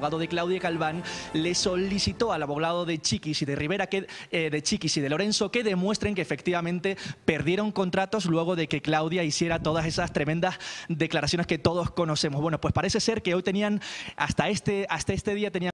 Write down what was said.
abogado de Claudia Galván, le solicitó al abogado de Chiquis y de Rivera, de Chiquis y de Lorenzo, que demuestren que efectivamente perdieron contratos luego de que Claudia hiciera todas esas tremendas declaraciones que todos conocemos. Bueno, pues parece ser que hoy tenían, hasta este día tenían